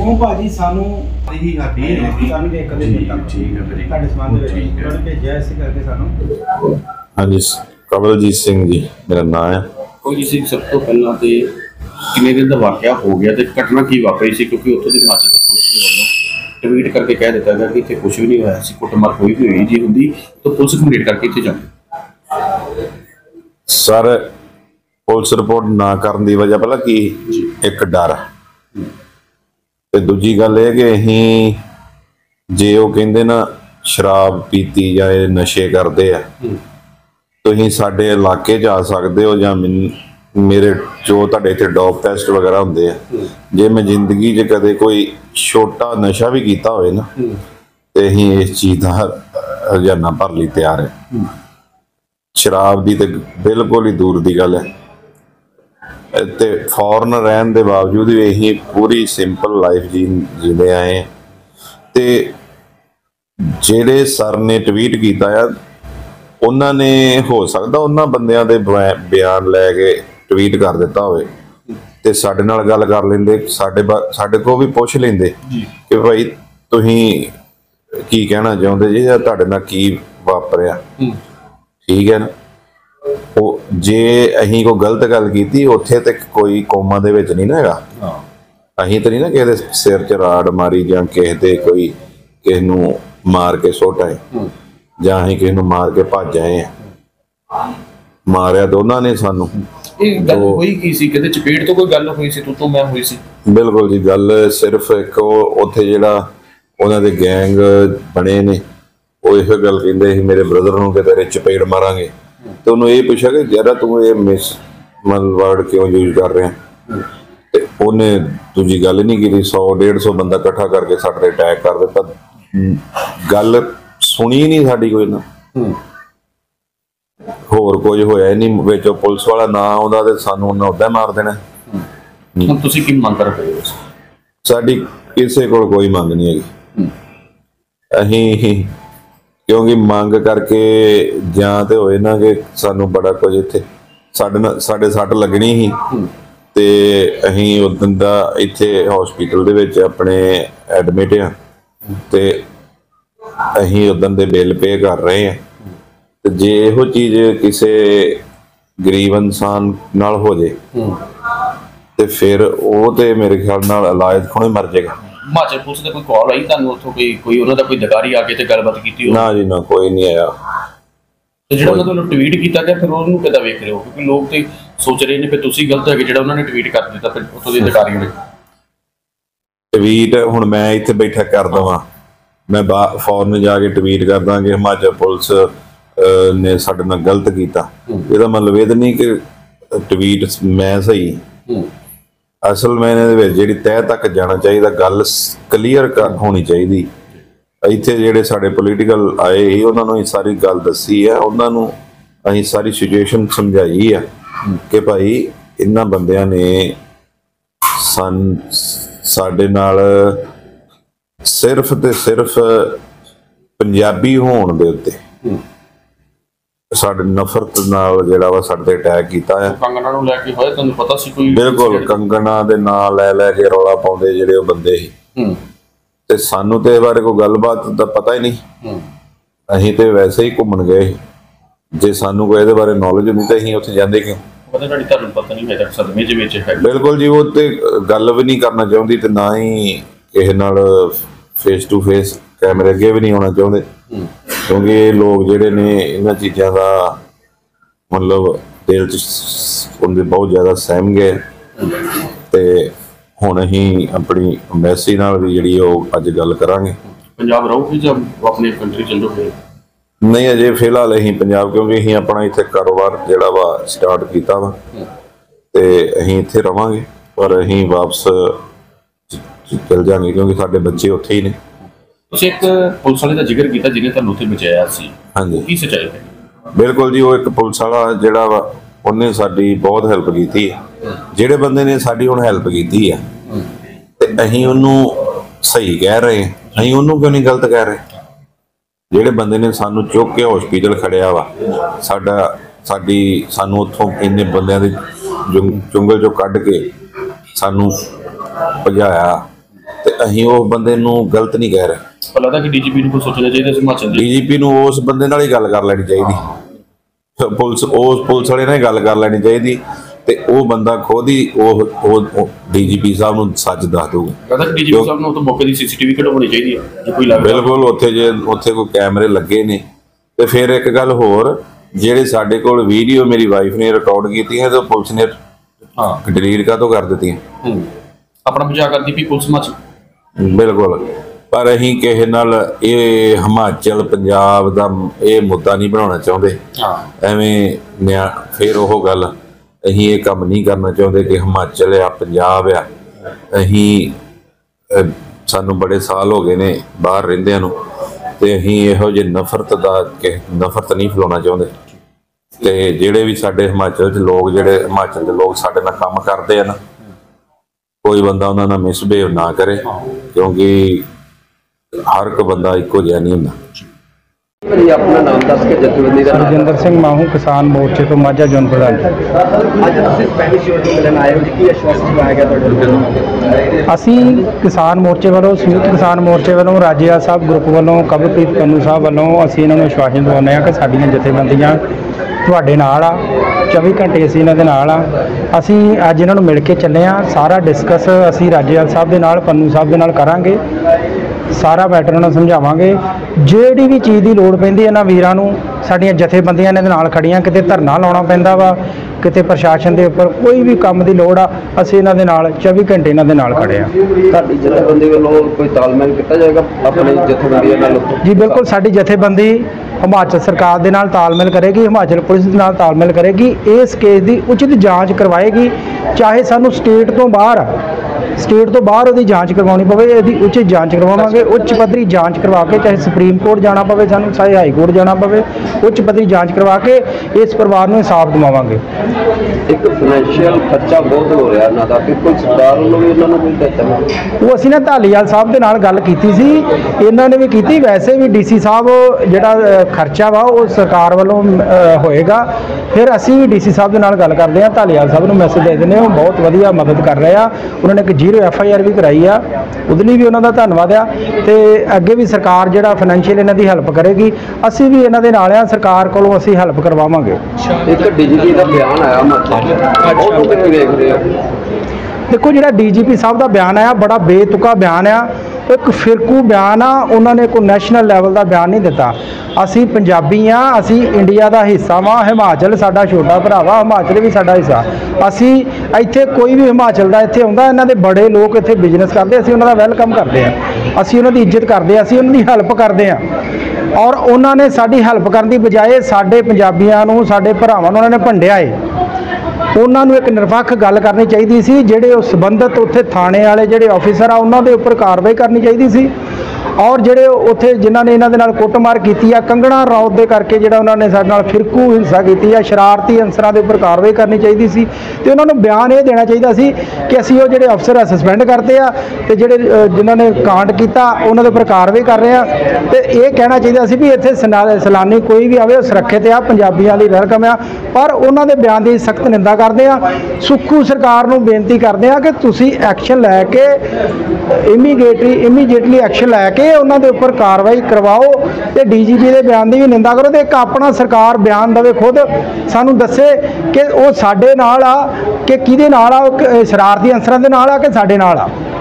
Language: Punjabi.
क्यों भाजी सानू ही साडी सानू एक कदे ठीक है फिर ਤੁਹਾਡੇ ਸੰਬੰਧ ਵਿੱਚ ਉਹਨਾਂ ਨੇ ਭੇਜਿਆ ਇਸੇ ਕਰਕੇ ਸਾਨੂੰ। ਹਾਂਜੀ ਕਵਲਜੀਤ ਸਿੰਘ ਜੀ ਮੇਰਾ ਨਾਮ ਹੈ। ਕੋਈ ਜੀ ਸਭ ਤੋਂ ਪਹਿਲਾਂ ਤੇ ਕਿੰਨੇ ਦਿਨ ਦਾ ਵਾਕਿਆ ਹੋ ਗਿਆ ਤੇ ਘਟਨਾ ਕੀ ਵਾਪਰੀ ਸੀ, ਕਿਉਂਕਿ ਉੱਥੋਂ ਦੀ ਹਿਮਾਚਲ ਪੁਲਿਸ ਦੇ ਵੱਲੋਂ ਟਵੀਟ ਕਰਕੇ ਕਹਿ ਦਿੱਤਾ ਗਿਆ ਕਿ ਇੱਥੇ ਕੁਝ ਵੀ ਨਹੀਂ ਹੋਇਆ ਸੀ, ਕੁੱਟਮਾਰ ਕੋਈ ਵੀ ਹੋਈ ਜੀ ਹੁੰਦੀ ਤਾਂ ਪੁਲਿਸ ਕੰਪਲੀਟ ਕਰਕੇ ਇੱਥੇ ਜਾਂਦੀ। ਸਰ ਪੁਲਿਸ ਰਿਪੋਰਟ ਨਾ ਕਰਨ ਦੀ ਵਜ੍ਹਾ ਪਹਿਲਾਂ ਕੀ ਇੱਕ ਡਰ ਤੇ ਦੂਜੀ ਗੱਲ ਇਹ ਕਿ ਅਸੀਂ ਜੇ ਉਹ ਕਹਿੰਦੇ ਨਾ ਸ਼ਰਾਬ ਪੀਤੀ ਜਾਂ ਇਹ ਨਸ਼ੇ ਕਰਦੇ ਆ ਤੁਸੀਂ ਸਾਡੇ ਇਲਾਕੇ 'ਚ ਆ ਸਕਦੇ ਹੋ ਜਾਂ ਮੇਰੇ ਜੋ ਤੁਹਾਡੇ ਇੱਥੇ ਡੋਪ ਟੈਸਟ ਵਗੈਰਾ ਹੁੰਦੇ ਆ, ਜੇ ਮੈਂ ਜ਼ਿੰਦਗੀ 'ਚ ਕਦੇ ਕੋਈ ਛੋਟਾ ਨਸ਼ਾ ਵੀ ਕੀਤਾ ਹੋਵੇ ਨਾ ਤੇ ਅਸੀਂ ਇਸ ਚੀਜ਼ ਦਾ ਹਰਜਾਨਾ ਭਰ ਲਈ ਤਿਆਰ ਹੈ। ਸ਼ਰਾਬ ਦੀ ਤੇ ਬਿਲਕੁਲ ਹੀ ਦੂਰ ਦੀ ਗੱਲ ਹੈ ਤੇ ਫੋਰਨ ਰਹਿਣ ਦੇ ਬਾਵਜੂਦ ਵੀ ਅਸੀਂ ਪੂਰੀ ਸਿੰਪਲ ਲਾਈਫ ਜੀਂਦੇ ਆਏ ਤੇ ਜਿਹੜੇ ਸਰ ਨੇ ਟਵੀਟ ਕੀਤਾ ਆ ਉਹਨਾਂ ਨੇ ਹੋ ਸਕਦਾ ਉਹਨਾਂ ਬੰਦਿਆਂ ਦੇ ਬਿਆਨ ਲੈ ਕੇ ਟਵੀਟ ਕਰ ਦਿੱਤਾ ਹੋਵੇ ਤੇ ਸਾਡੇ ਨਾਲ ਗੱਲ ਕਰ ਲੈਂਦੇ, ਸਾਡੇ ਕੋਲ ਵੀ ਪੁੱਛ ਲੈਂਦੇ ਕਿ ਭਾਈ ਤੁਸੀਂ ਕੀ ਕਹਿਣਾ ਚਾਹੁੰਦੇ ਜੀ ਜਾਂ ਤੁਹਾਡੇ ਨਾਲ ਕੀ ਵਾਪਰਿਆ, ਠੀਕ ਹੈ ਨਾ। ਉਹ ਜੇ ਅਸੀਂ ਕੋਈ ਗਲਤ ਗੱਲ ਕੀਤੀ ਉੱਥੇ ਤੇ ਕੋਈ ਕੋਮਾ ਦੇ ਵਿੱਚ ਨਹੀਂ ਨਾ ਹੈਗਾ, ਅਸੀਂ ਤਾਂ ਨਹੀਂ ਨਾ ਕਿਸੇ ਦੇ ਸਿਰ 'ਚ ਰਾੜ ਮਾਰੀ ਜਾਂ ਕਿਸੇ ਨੂੰ ਮਾਰ ਕੇ ਸੁੱਟ ਆਏ ਜਾਂ ਅਸੀਂ ਕਿਸੇ ਨੂੰ ਮਾਰ ਕੇ ਭੱਜ ਆਏ ਆ। ਮਾਰਿਆ ਤਾਂ ਉਹਨਾਂ ਨੇ ਸਾਨੂੰ। ਇਹ ਗੱਲ ਹੋਈ ਕੀ ਸੀ, ਕਿਤੇ ਚਪੇੜ ਤੋਂ ਕੋਈ ਗੱਲ ਹੋਈ ਸੀ, ਤੂੰ ਤੋਂ ਮੈਂ ਹੋਈ ਸੀ? ਬਿਲਕੁਲ ਜੀ, ਗੱਲ ਸਿਰਫ ਇੱਕ ਉੱਥੇ ਜਿਹੜਾ ਉਹਨਾਂ ਦੇ ਗੈਂਗ ਬਣੇ ਨੇ ਉਹ ਇਹੋ ਗੱਲ ਕਹਿੰਦੇ ਸੀ ਮੇਰੇ ਬ੍ਰਦਰ ਨੂੰ ਕਿ ਤੇਰੇ ਚਪੇੜ ਮਾਰਾਂਗੇ ਤੇ ਉਹਨੂੰ ਇਹ ਪੁੱਛਿਆ ਕਿ ਜਰਾ ਤੂੰ ਇਹ ਵਰਡ ਕਿਉਂ ਯੂਜ਼ ਕਰ ਰਿਹਾ ਤੇ ਉਹਨੇ ਦੂਜੀ ਗੱਲ ਨਹੀਂ ਕੀਤੀ। 100-150 ਬੰਦਾ ਇਕੱਠਾ ਕਰਕੇ ਸਾਡੇ ਤੇ ਅਟੈਕ ਕਰ ਦਿੱਤਾ। ਗੱਲ ਸੁਣੀ ਨਹੀਂ ਸਾਡੀ ਕੋਈ ਨਾ, ਹੋਰ ਕੁਝ ਹੋਇਆ ਨਹੀਂ ਵਿੱਚ। ਪੁਲਿਸ ਵਾਲਾ ਨਾ ਆਉਂਦਾ ਤੇ ਸਾਨੂੰ ਉਹਨਾਂ ਉੱਦਾਂ ਮਾਰ ਦੇਣਾ। ਹੁਣ ਤੁਸੀਂ ਕੀ ਮੰਗ ਕਰ ਰਹੇ ਹੋ? ਸਾਡੀ ਕਿਸੇ ਕੋਲ ਕੋਈ ਮੰਗ ਨਹੀਂ ਹੈਗੀ। ਅਸੀਂ ਕਿਉਂਕਿ ਮੰਗ ਕਰਕੇ ਜਾਂ ਤੇ ਹੋਏ ਨਾ ਕਿ ਸਾਨੂੰ ਬੜਾ ਕੁਝ ਇੱਥੇ ਸਾਡੇ ਸੱਟ ਲੱਗਣੀ ਸੀ ਤੇ ਅਸੀਂ ਉਦੋਂ ਦਾ ਇੱਥੇ ਹਸਪੀਟਲ ਦੇ ਵਿੱਚ ਆਪਣੇ ਐਡਮਿਟ ਆ ਤੇ ਅਸੀਂ ਉਦੋਂ ਦੇ ਬਿੱਲ ਪੇ ਕਰ ਰਹੇ ਆ ਤੇ ਜੇ ਇਹੋ ਚੀਜ਼ ਕਿਸੇ ਗਰੀਬ ਇਨਸਾਨ ਨਾਲ ਹੋ ਜੇ ਤੇ ਫਿਰ ਉਹ ਤੇ ਮੇਰੇ ਖਿਆਲ ਨਾਲ ਇਲਾਜ ਖੋਣੇ ਮਰ ਜਾਏਗਾ। ਹਿਮਾਚਲ ਪੁਲਿਸ ਦੇ ਕੋਈ ਕਾਲ ਆਈ ਤੁਹਾਨੂੰ ਉੱਥੋਂ ਕੋਈ ਉਹਨਾਂ ਦਾ ਕੋਈ ਅਧਿਕਾਰੀ ਆ ਕੇ ਤੇ ਗੱਲਬਾਤ ਕੀਤੀ? ਨਾ ਜੀ ਨਾ, ਕੋਈ ਨਹੀਂ ਆਇਆ। ਤੇ ਜਿਹੜਾ ਉਹਨਾਂ ਨੂੰ ਟਵੀਟ ਕੀਤਾ ਗਿਆ ਫਿਰ ਉਹਨੂੰ ਕਿੱਦਾਂ ਵੇਖ ਰਹੇ ਹੋ? ਕਿਉਂਕਿ ਲੋਕ ਤੇ ਸੋਚ ਰਹੇ ਨੇ ਕਿ ਤੁਸੀਂ ਗਲਤ ਹੈਗੇ ਜਿਹੜਾ ਉਹਨਾਂ ਨੇ ਟਵੀਟ ਕਰ ਦਿੱਤਾ ਫਿਰ ਉੱਥੋਂ ਦੇ ਅਧਿਕਾਰੀਆਂ ਨੇ ਟਵੀਟ। ਹੁਣ ਮੈਂ ਇੱਥੇ ਬੈਠਾ ਕਰ ਦਵਾਂ, ਮੈਂ ਫੌਰਨ ਜਾ ਕੇ ਟਵੀਟ ਕਰਦਾ ਕਿ ਹਿਮਾਚਲ ਪੁਲਿਸ ਨੇ ਸਾਡੇ ਨਾਲ ਗਲਤ ਕੀਤਾ, ਇਹਦਾ ਮਤਲਬ ਇਹ ਨਹੀਂ ਕਿ ਟਵੀਟ ਮੈਂ ਸਹੀ। ਅਸਲ ਮੈਨੇ ਦੇ ਵਿੱਚ ਜਿਹੜੀ ਤਹਿ ਤੱਕ ਜਾਣਾ ਚਾਹੀਦਾ, ਗੱਲ ਕਲੀਅਰ ਹੋਣੀ ਚਾਹੀਦੀ। ਇੱਥੇ ਜਿਹੜੇ ਸਾਡੇ ਪੋਲੀਟੀਕਲ ਆਏ ਸੀ ਉਹਨਾਂ ਨੂੰ ਸਾਰੀ ਗੱਲ ਦੱਸੀ ਆ, ਉਹਨਾਂ ਨੂੰ ਅਸੀਂ ਸਾਰੀ ਸਿਚੁਏਸ਼ਨ ਸਮਝਾਈ ਆ ਕਿ ਭਾਈ ਇਹਨਾਂ ਬੰਦਿਆਂ ਨੇ ਸਾਡੇ ਨਾਲ ਸਿਰਫ ਤੇ ਸਿਰਫ ਪੰਜਾਬੀ ਹੋਣ ਦੇ ਉੱਤੇ ਸਾਡੇ ਨਫ਼ਰਤ ਨਾਲ ਜਿਹੜਾ ਵਾ ਸਾਡੇ ਤੇ ਅਟੈਕ ਕੀਤਾ ਹੈ। ਕੰਗਣਾ ਨੂੰ ਲੈ ਕੇ ਹੋਇਆ, ਤੁਹਾਨੂੰ ਪਤਾ ਸੀ ਕੋਈ? ਬਿਲਕੁਲ, ਕੰਗਣਾ ਦੇ ਨਾਂ ਲੈ ਕੇ ਰੌਲਾ ਪਾਉਂਦੇ ਜਿਹੜੇ ਉਹ ਬੰਦੇ ਸੀ ਤੇ ਸਾਨੂੰ ਤੇ ਇਹ ਬਾਰੇ ਕੋਈ ਗੱਲਬਾਤ ਦਾ ਪਤਾ ਹੀ ਨਹੀਂ। ਅਸੀਂ ਤੇ ਵੈਸੇ ਹੀ ਘੁੰਮਣ ਗਏ, ਜੇ ਸਾਨੂੰ ਕੋਈ ਇਹਦੇ ਬਾਰੇ ਨੌਲੇਜ ਨਹੀਂ ਤਾਂ ਅਸੀਂ ਉੱਥੇ ਜਾਂਦੇ ਕਿਉਂ? ਤੁਹਾਨੂੰ ਪਤਾ ਨਹੀਂ ਹੈ ਸਦਮੇ ਦੇ ਵਿੱਚ ਹੈ। ਬਿਲਕੁਲ ਜੀ, ਉਹ ਤੇ ਗੱਲ ਵੀ ਨਹੀਂ ਕਰਨਾ ਚਾਹੁੰਦੀ ਤੇ ਨਾ ਹੀ ਕਿਸੇ ਨਾਲ ਫੇਸ ਟੂ ਫੇਸ ਕੈਮਰੇ ਅੱਗੇ ਵੀ ਨਹੀਂ ਆਉਣਾ ਚਾਹੁੰਦੇ ਕਿਉਂਕਿ ਇਹ ਲੋਕ ਜਿਹੜੇ ਨੇ ਇਹਨਾਂ ਚੀਜ਼ਾਂ ਦਾ ਮਤਲਬ ਦਿਲ 'ਚ ਉਹਦੇ ਬਹੁਤ ਜ਼ਿਆਦਾ ਸਹਿਮ ਗਏ ਤੇ ਹੁਣ ਅਸੀਂ ਆਪਣੀ ਐਮਬੈਸੀ ਨਾਲ ਵੀ ਜਿਹੜੀ ਉਹ ਅੱਜ ਗੱਲ ਕਰਾਂਗੇ। ਪੰਜਾਬ ਰਹੂਗੀ ਜਾਂ ਆਪਣੀ ਕੰਟਰੀ ਚੱਲ ਜਾਓਗੇ? ਨਹੀਂ, ਅਜੇ ਫਿਲਹਾਲ ਅਸੀਂ ਪੰਜਾਬ, ਕਿਉਂਕਿ ਅਸੀਂ ਆਪਣਾ ਇੱਥੇ ਕਾਰੋਬਾਰ ਜਿਹੜਾ ਵਾ ਸਟਾਰਟ ਕੀਤਾ ਵਾ ਤੇ ਅਸੀਂ ਇੱਥੇ ਰਵਾਂਗੇ ਪਰ ਅਸੀਂ ਵਾਪਸ ਚਲ ਜਾਵਾਂਗੇ ਕਿਉਂਕਿ ਸਾਡੇ ਬੱਚੇ ਉੱਥੇ ਹੀ ਨੇ। ਤੁਸੀਂ ਇੱਕ ਪੁਲਿਸ ਵਾਲੇ ਦਾ ਜ਼ਿਕਰ ਕੀਤਾ ਜਿਹਨੇ ਤੁਹਾਨੂੰ ਉੱਥੇ ਬਚਾਇਆ ਸੀ, ਹਾਂਜੀ ਕੀ ਸੱਚਾਈ ਹੈ? ਬਿਲਕੁਲ ਜੀ, ਉਹ ਇੱਕ ਪੁਲਿਸ ਵਾਲਾ ਜਿਹੜਾ ਵਾ ਉਹਨੇ ਸਾਡੀ ਬਹੁਤ ਹੈਲਪ ਕੀਤੀ ਹੈ। ਜਿਹੜੇ ਬੰਦੇ ਨੇ ਸਾਡੀ ਹੁਣ ਹੈਲਪ ਕੀਤੀ ਹੈ ਤੇ ਅਸੀਂ ਉਹਨੂੰ ਸਹੀ ਕਹਿ ਰਹੇ ਹਾਂ, ਅਸੀਂ ਉਹਨੂੰ ਕਿਉਂ ਨਹੀਂ ਗਲਤ ਕਹਿ ਰਹੇ? ਜਿਹੜੇ ਬੰਦੇ ਨੇ ਸਾਨੂੰ ਚੁੱਕ ਕੇ ਹਸਪੀਟਲ ਖੜਿਆ ਵਾ, ਸਾਨੂੰ ਉੱਥੋਂ ਇੰਨੇ ਬੰਦਿਆਂ ਦੇ ਜੰਗਲ ਚੋਂ ਕੱਢ ਕੇ ਸਾਨੂੰ ਭਜਾਇਆ ਤੇ ਅਸੀਂ ਉਹ ਬੰਦੇ ਨੂੰ ਗਲਤ ਨਹੀਂ ਕਹਿ ਰਹੇ। ਪਰ ਲੱਗਦਾ ਕਿ ਡੀਜੀਪੀ ਨੂੰ ਕੁਝ ਸੋਚਣਾ ਚਾਹੀਦਾ ਸੀ ਹਿਮਾਚਲ ਦੇ। ਡੀਜੀਪੀ ਨੂੰ ਉਸ ਬੰਦੇ ਨਾਲ ਹੀ ਗੱਲ ਕਰ ਲੈਣੀ ਚਾਹੀਦੀ, ਪੁਲਿਸ ਵਾਲੇ ਨਾਲ ਹੀ ਗੱਲ ਕਰ ਲੈਣੀ ਚਾਹੀਦੀ, ਤੇ ਉਹ ਬੰਦਾ ਖੁਦ ਹੀ ਉਹ ਡੀਜੀਪੀ ਸਾਹਿਬ ਨੂੰ ਸੱਚ ਦੱਸ ਦਊਗਾ। ਲੱਗਦਾ ਕਿ ਡੀਜੀਪੀ ਸਾਹਿਬ ਨੂੰ ਉਹ ਮੌਕੇ ਦੀ ਸੀਸੀਟੀਵੀ ਕਢਵਾਉਣੀ ਚਾਹੀਦੀ ਹੈ ਜੇ ਕੋਈ ਲੱਗਦਾ। ਬਿਲਕੁਲ, ਉੱਥੇ ਕੋਈ ਕੈਮਰੇ ਲੱਗੇ ਨੇ। ਤੇ ਫਿਰ ਇੱਕ ਗੱਲ ਹੋਰ, ਜਿਹੜੇ ਸਾਡੇ ਕੋਲ ਵੀਡੀਓ ਮੇਰੀ ਵਾਈਫ ਨੇ ਰਿਕਾਰਡ ਕੀਤੀਆਂ ਤੇ ਪੁਲਿਸ ਨੇ ਡਿਲੀਟ ਕਾਹਤੋਂ ਕਰ ਦਿੱਤੀਆਂ? ਆਪਣਾ ਬਚਾਅ ਕਰਦੀ ਪਈ ਪੁਲਿਸ ਹਿਮਾਚਲ। ਬਿਲਕੁਲ, ਪਰ ਅਸੀਂ ਕਿਸੇ ਨਾਲ ਇਹ ਹਿਮਾਚਲ ਪੰਜਾਬ ਦਾ ਇਹ ਮੁੱਦਾ ਨਹੀਂ ਬਣਾਉਣਾ ਚਾਹੁੰਦੇ। ਐਵੇਂ ਫਿਰ ਉਹ ਗੱਲ, ਅਸੀਂ ਇਹ ਕੰਮ ਨਹੀਂ ਕਰਨਾ ਚਾਹੁੰਦੇ ਕਿ ਹਿਮਾਚਲ ਆ ਪੰਜਾਬ ਆ। ਅਸੀਂ ਸਾਨੂੰ ਬੜੇ ਸਾਲ ਹੋ ਗਏ ਨੇ ਬਾਹਰ ਰਹਿੰਦਿਆਂ ਨੂੰ, ਤੇ ਅਸੀਂ ਇਹੋ ਜਿਹੀ ਨਫ਼ਰਤ ਨਹੀਂ ਫੈਲਾਉਣਾ ਚਾਹੁੰਦੇ। ਤੇ ਜਿਹੜੇ ਵੀ ਸਾਡੇ ਹਿਮਾਚਲ ਦੇ ਲੋਕ ਸਾਡੇ ਨਾਲ ਕੰਮ ਕਰਦੇ ਆ ਨਾ, ਕੋਈ ਬੰਦਾ ਉਹਨਾਂ ਨਾਲ ਮਿਸਬਿਹੇਵ ਨਾ ਕਰੇ, ਕਿਉਂਕਿ ਹਰ ਇੱਕ ਬੰਦਾ ਇੱਕੋ ਜਿਹਾ ਨਹੀਂ ਹੁੰਦਾ। ਆਪਣਾ ਨਾਮ ਦੱਸ ਕੇ ਜਥੇਬੰਦੀ ਦਾ ਰਜਿੰਦਰ ਸਿੰਘ ਮਾਹੂ, ਕਿਸਾਨ ਮੋਰਚੇ ਤੋਂ ਮਾਝਾ ਜ਼ੋਨ ਪ੍ਰਧਾਨ। ਅੱਜ ਤੁਸੀਂ ਸਪੈਨਿਸ਼ ਯੂਨਿਟ ਮਿਲਣ ਆਏ ਹੋ ਜੀ, ਕੀ ਆਸ਼ਵਾਸਨ ਦਿਵਾਇਆ ਗਿਆ ਤੁਹਾਡੇ ਵੱਲੋਂ? ਅਸੀਂ ਕਿਸਾਨ ਮੋਰਚੇ ਵੱਲੋਂ, ਸੰਯੁਕਤ ਕਿਸਾਨ ਮੋਰਚੇ ਵੱਲੋਂ, ਰਾਜਿਆ ਸਾਹਿਬ ਗਰੁੱਪ ਵੱਲੋਂ, ਕਬਰਪ੍ਰੀਤ ਪੰਨੂ ਸਾਹਿਬ ਵੱਲੋਂ ਅਸੀਂ ਇਹਨਾਂ ਨੂੰ ਆਸ਼ਵਾਸਨ ਦਿਵਾਉਂਦੇ ਹਾਂ ਕਿ ਸਾਡੀਆਂ ਜਥੇਬੰਦੀਆਂ ਤੁਹਾਡੇ ਨਾਲ ਆ, 24 ਘੰਟੇ ਅਸੀਂ ਇਹਨਾਂ ਦੇ ਨਾਲ ਆ। ਅਸੀਂ ਅੱਜ ਇਹਨਾਂ ਨੂੰ ਮਿਲ ਕੇ ਚੱਲੇ ਆ। ਸਾਰਾ ਡਿਸਕਸ ਅਸੀਂ ਰਾਜਿਆ ਸਾਹਿਬ ਦੇ ਨਾਲ, ਪੰਨੂ ਸਾਹਿਬ ਦੇ ਨਾਲ ਕਰਾਂਗੇ। ਸਾਰਾ ਮੈਟਰ ਉਹਨਾਂ ਨੂੰ ਸਮਝਾਵਾਂਗੇ। ਜਿਹੜੀ ਵੀ ਚੀਜ਼ ਦੀ ਲੋੜ ਪੈਂਦੀ ਇਹਨਾਂ ਵੀਰਾਂ ਨੂੰ, ਸਾਡੀਆਂ ਜਥੇਬੰਦੀਆਂ ਇਹਨਾਂ ਦੇ ਨਾਲ ਖੜੀਆਂ। ਕਿਤੇ ਧਰਨਾ ਲਾਉਣਾ ਪੈਂਦਾ ਵਾ, ਕਿਤੇ ਪ੍ਰਸ਼ਾਸਨ ਦੇ ਉੱਪਰ ਕੋਈ ਵੀ ਕੰਮ ਦੀ ਲੋੜ ਆ, ਅਸੀਂ ਇਹਨਾਂ ਦੇ ਨਾਲ 24 ਘੰਟੇ ਇਹਨਾਂ ਦੇ ਨਾਲ ਖੜੇ ਆ। ਤੁਹਾਡੀ ਜਥੇਬੰਦੀ ਵੱਲੋਂ ਕੋਈ ਤਾਲਮੇਲ ਕੀਤਾ ਜਾਏਗਾ ਆਪਣੇ ਜਥੇਬੰਦੀਆਂ ਨਾਲ? ਜੀ ਬਿਲਕੁਲ, ਸਾਡੀ ਜਥੇਬੰਦੀ ਹਿਮਾਚਲ ਸਰਕਾਰ ਦੇ ਨਾਲ ਤਾਲਮੇਲ ਕਰੇਗੀ, ਹਿਮਾਚਲ ਪੁਲਿਸ ਦੇ ਨਾਲ ਤਾਲਮੇਲ ਕਰੇਗੀ। ਇਸ ਕੇਸ ਦੀ ਉਚਿਤ ਜਾਂਚ ਕਰਵਾਏਗੀ। ਚਾਹੇ ਸਾਨੂੰ ਸਟੇਟ ਤੋਂ ਬਾਹਰ ਉਹਦੀ ਜਾਂਚ ਕਰਵਾਉਣੀ ਪਵੇ, ਇਹਦੀ ਉਚਿਤ ਜਾਂਚ ਕਰਵਾਵਾਂਗੇ। ਉੱਚ ਪੱਧਰੀ ਜਾਂਚ ਕਰਵਾ ਕੇ, ਚਾਹੇ ਸੁਪਰੀਮ ਕੋਰਟ ਜਾਣਾ ਪਵੇ ਸਾਨੂੰ, ਚਾਹੇ ਹਾਈ ਕੋਰਟ ਜਾਣਾ ਪਵੇ, ਉੱਚ ਪੱਧਰੀ ਜਾਂਚ ਕਰਵਾ ਕੇ ਇਸ ਪਰਿਵਾਰ ਨੂੰ ਇਨਸਾਫ ਦਿਵਾਵਾਂਗੇ। ਇੱਕ ਫਾਈਨੈਂਸ਼ੀਅਲ ਖਰਚਾ ਬਹੁਤ ਹੋ ਰਿਹਾ ਇਹਨਾਂ ਦਾ, ਕਿ ਕੋਈ ਸਰਕਾਰ ਵੱਲੋਂ ਵੀ ਇਹਨਾਂ ਨੂੰ ਕੋਈ ਦਿੱਤਾ? ਉਹ ਅਸੀਂ ਨਾ ਢਾਲੀਵਾਲ ਸਾਹਿਬ ਦੇ ਨਾਲ ਗੱਲ ਕੀਤੀ ਸੀ, ਇਹਨਾਂ ਨੇ ਵੀ ਕੀਤੀ। ਵੈਸੇ ਵੀ ਡੀਸੀ ਸਾਹਿਬ ਜਿਹੜਾ ਖਰਚਾ ਵਾ ਉਹ ਸਰਕਾਰ ਵੱਲੋਂ ਹੋਏਗਾ। ਫਿਰ ਅਸੀਂ ਵੀ ਡੀਸੀ ਸਾਹਿਬ ਦੇ ਨਾਲ ਗੱਲ ਕਰਦੇ ਹਾਂ, ਢਾਲੀਵਾਲ ਸਾਹਿਬ ਨੂੰ ਮੈਸੇਜ ਦੇ ਦਿੰਦੇ। ਉਹ ਬਹੁਤ ਵਧੀਆ ਮਦਦ ਕਰ ਰਹੇ ਆ। ਉਹਨਾਂ ਨੇ ਇੱਕ 0 FIR ਵੀ ਕਰਾਈ ਆ, ਉਹਦੇ ਲਈ ਵੀ ਉਹਨਾਂ ਦਾ ਧੰਨਵਾਦ ਆ। ਤੇ ਅੱਗੇ ਵੀ ਸਰਕਾਰ ਜਿਹੜਾ ਫਾਈਨੈਂਸ਼ੀਅਲ ਇਹਨਾਂ ਦੀ ਹੈਲਪ ਕਰੇਗੀ, ਅਸੀਂ ਵੀ ਇਹਨਾਂ ਦੇ ਨਾਲ ਆ। ਸਰਕਾਰ ਕੋਲੋਂ ਅਸੀਂ ਹੈਲਪ ਕਰਵਾਵਾਂਗੇ। ਇੱਕ ਡੀਜੀਪੀ ਦਾ ਬਿਆਨ ਆਇਆ ਮਤਲਬ, ਉਹ ਕਿਵੇਂ ਦੇਖ ਰਹੇ ਹੋ? ਦੇਖੋ, ਜਿਹੜਾ ਡੀਜੀਪੀ ਸਾਹਿਬ ਦਾ ਬਿਆਨ ਆਇਆ ਬੜਾ ਬੇਤੁਕਾ ਬਿਆਨ ਆ, ਇੱਕ ਫਿਰਕੂ ਬਿਆਨ ਆ। ਉਹਨਾਂ ਨੇ ਕੋਈ ਨੈਸ਼ਨਲ ਲੈਵਲ ਦਾ ਬਿਆਨ ਨਹੀਂ ਦਿੱਤਾ। ਅਸੀਂ ਪੰਜਾਬੀ ਆ, ਅਸੀਂ ਇੰਡੀਆ ਦਾ ਹਿੱਸਾ ਵਾਂ। ਹਿਮਾਚਲ ਸਾਡਾ ਛੋਟਾ ਭਰਾ ਵਾ, ਹਿਮਾਚਲ ਵੀ ਸਾਡਾ ਹਿੱਸਾ। ਅਸੀਂ ਇੱਥੇ ਕੋਈ ਵੀ ਹਿਮਾਚਲ ਦਾ ਇੱਥੇ ਆਉਂਦਾ, ਇਹਨਾਂ ਦੇ ਬੜੇ ਲੋਕ ਇੱਥੇ ਬਿਜ਼ਨਸ ਕਰਦੇ, ਅਸੀਂ ਉਹਨਾਂ ਦਾ ਵੈਲਕਮ ਕਰਦੇ ਆ, ਅਸੀਂ ਉਹਨਾਂ ਦੀ ਇੱਜ਼ਤ ਕਰਦੇ ਆ, ਅਸੀਂ ਉਹਨਾਂ ਦੀ ਹੈਲਪ ਕਰਦੇ ਆ। ਔਰ ਉਹਨਾਂ ਨੇ ਸਾਡੀ ਹੈਲਪ ਕਰਨ ਦੀ ਬਜਾਏ ਸਾਡੇ ਪੰਜਾਬੀਆਂ ਨੂੰ, ਸਾਡੇ ਭਰਾਵਾਂ ਨੂੰ ਉਹਨਾਂ ਨੇ ਭੰਡਿਆ ਏ। ਉਹਨਾਂ ਨੂੰ ਇੱਕ ਨਿਰਪੱਖ ਗੱਲ ਕਰਨੀ ਚਾਹੀਦੀ ਸੀ। ਜਿਹੜੇ ਉਹ ਸੰਬੰਧਿਤ ਉੱਥੇ ਥਾਣੇ ਵਾਲੇ ਜਿਹੜੇ ਆਫੀਸਰ ਆ, ਉਹਨਾਂ ਦੇ ਉੱਪਰ ਕਾਰਵਾਈ ਕਰਨੀ ਚਾਹੀਦੀ ਸੀ। ਔਰ ਜਿਹੜੇ ਉੱਥੇ ਜਿਨ੍ਹਾਂ ਨੇ ਇਹਨਾਂ ਦੇ ਨਾਲ ਕੁੱਟਮਾਰ ਕੀਤੀ ਆ, ਕੰਗਣਾ ਰੌਤ ਦੇ ਕਰਕੇ ਜਿਹੜਾ ਉਹਨਾਂ ਨੇ ਸਾਡੇ ਨਾਲ ਫਿਰਕੂ ਹਿੰਸਾ ਕੀਤੀ ਆ, ਸ਼ਰਾਰਤੀ ਅਨਸਰਾਂ ਦੇ ਉੱਪਰ ਕਾਰਵਾਈ ਕਰਨੀ ਚਾਹੀਦੀ ਸੀ। ਤੇ ਉਹਨਾਂ ਨੂੰ ਬਿਆਨ ਇਹ ਦੇਣਾ ਚਾਹੀਦਾ ਸੀ ਕਿ ਅਸੀਂ ਉਹ ਜਿਹੜੇ ਅਫਸਰ ਆ ਸਸਪੈਂਡ ਕਰਦੇ ਆ, ਤੇ ਜਿਹੜੇ ਜਿਨ੍ਹਾਂ ਨੇ ਕਾਂਡ ਕੀਤਾ ਉਹਨਾਂ ਦੇ ਉੱਪਰ ਕਾਰਵਾਈ ਕਰ ਰਹੇ ਆ। ਤੇ ਇਹ ਕਹਿਣਾ ਚਾਹੀਦਾ ਸੀ ਵੀ ਇੱਥੇ ਸੈਲਾਨੀ ਕੋਈ ਵੀ ਆਵੇ ਉਹ ਸੁਰੱਖਿਅਤ ਆ, ਪੰਜਾਬੀਆਂ ਲਈ ਵੈਲਕਮ ਆ। ਪਰ ਉਹਨਾਂ ਦੇ ਬਿਆਨ ਦੀ ਸਖਤ ਨਿੰਦਾ ਕਰਦੇ ਆ। ਸੁੱਖੂ ਸਰਕਾਰ ਨੂੰ ਬੇਨਤੀ ਕਰਦੇ ਆ ਕਿ ਤੁਸੀਂ ਐਕਸ਼ਨ ਲੈ ਕੇ ਇਮੀਡੀਏਟਲੀ ਐਕਸ਼ਨ ਲੈ ਕੇ ਉਹਨਾਂ ਦੇ ਉੱਪਰ ਕਾਰਵਾਈ ਕਰਵਾਓ, ਤੇ ਡੀਜੀਪੀ ਦੇ ਬਿਆਨ ਦੀ ਵੀ ਨਿੰਦਾ ਕਰੋ। ਤੇ ਇੱਕ ਆਪਣਾ ਸਰਕਾਰ ਬਿਆਨ ਦੇਵੇ, ਖੁਦ ਸਾਨੂੰ ਦੱਸੇ ਕਿ ਉਹ ਸਾਡੇ ਨਾਲ ਆ, ਕਿ ਕਿਹਦੇ ਨਾਲ ਆ, ਸ਼ਰਾਰਤੀ ਅਨਸਰਾਂ ਦੇ ਨਾਲ ਆ ਕਿ ਸਾਡੇ ਨਾਲ ਆ।